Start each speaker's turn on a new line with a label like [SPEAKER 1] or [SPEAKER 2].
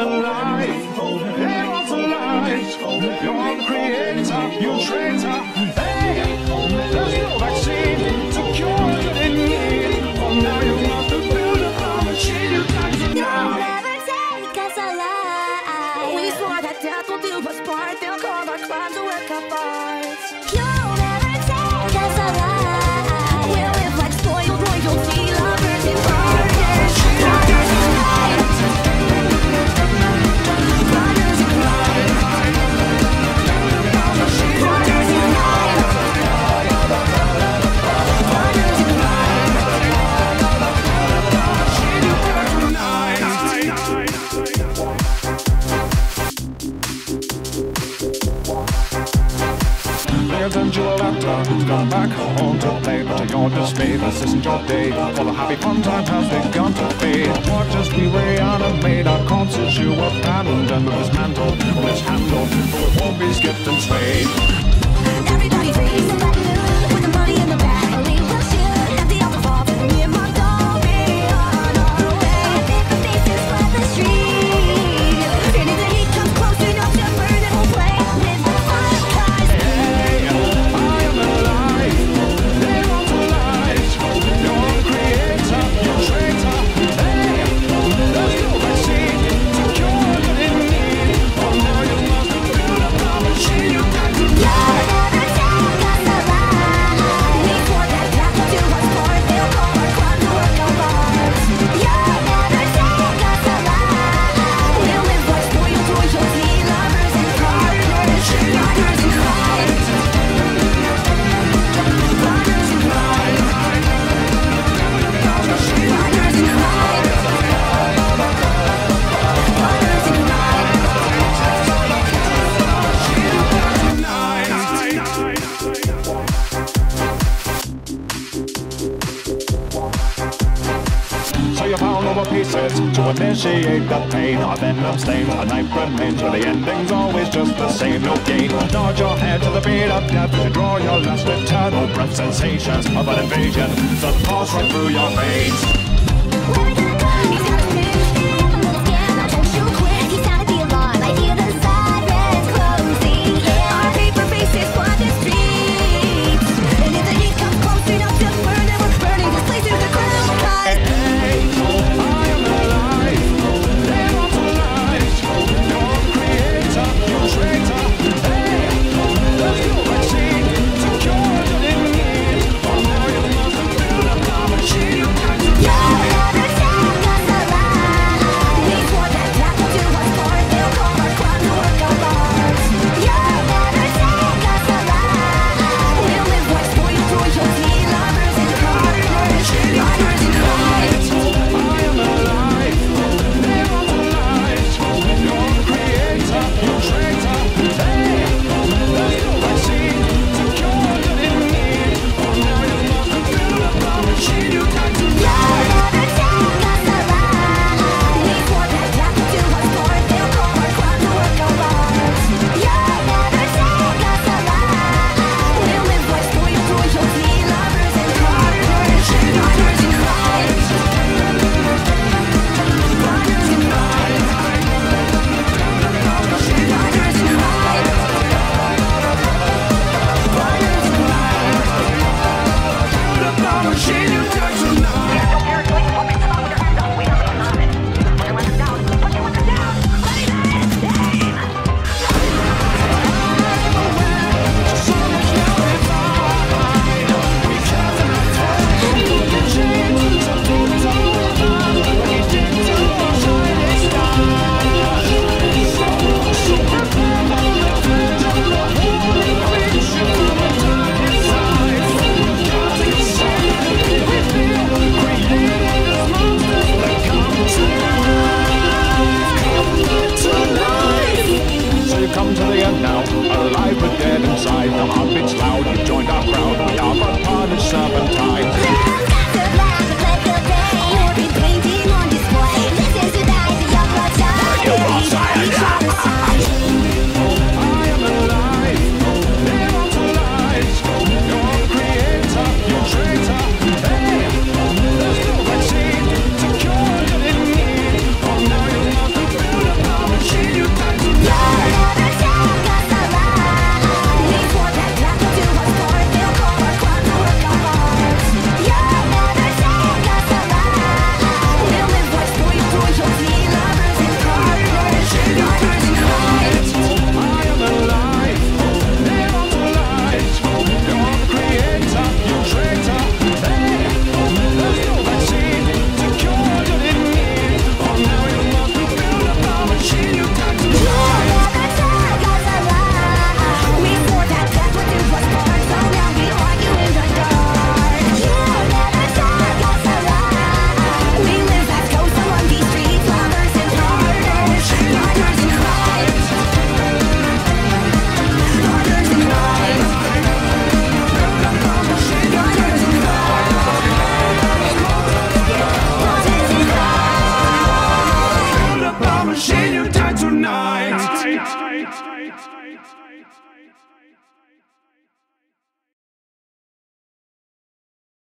[SPEAKER 1] alive. Hey, what's alive? You're the creator, you traitor. Hey, there's no vaccine to cure you in need. Oh, now you have to build a machine you can't deny.
[SPEAKER 2] Never take us alive. We swore that death will do us part. They'll call our crimes a work of art. You'll never take us alive. We'll live like spoiled royalty, lovers and partners. Runners in crime. Runners in crime. Runners in crime. Runners in crime.
[SPEAKER 1] Then you will have to come back home to play, but to your dismay, this isn't your day. For the happy fun time has begun to fade. Watch as we reanimate our corpses. You abandoned, dismantled, mishandled, but we won't be skipped and swayed.
[SPEAKER 2] Everybody's racing like new with the money in the bag. We will shoot at the alcohol for me and my dog. Be on our way. Paper faces flood the street. And if the heat comes close enough to burn, it will play with the fire cars.
[SPEAKER 1] Hey, I am alive. They want to lie. You're the creator, you traitor. Hey, there's no vaccine to cure you in need. Oh, now you must build a machine you can't deny.
[SPEAKER 2] Never take us alive. We swore that death will do us part. They'll call our crimes a work of art. You'll never take us alive. We'll live like spoiled royalty, lovers and partners. Runners in crime. Runners in crime. Runners in crime. Runners in crime.
[SPEAKER 1] So you found over pieces to initiate the pain. A venom stains, a knife remains, but the ending's always just the same. No gain. Nod your head to the beat of death to draw your last eternal breath. Sensations of an invasion that pass right through your veins.
[SPEAKER 2] Where we gonna go? He's got a spin. I'm a little scared, now don't you quit. He sounded the alarm, I hear the sirens closing. Yeah, our paper faces flood the streets. And if the heat comes close enough to burn, then we're burning this place to the ground. 'Cause
[SPEAKER 1] Hey, I am alive. They want to lie. You're the creator, you traitor. Hey, there's no vaccine to cure you in need. Oh, now you must build a machine you can't deny.
[SPEAKER 2] you'll never take
[SPEAKER 1] tonight.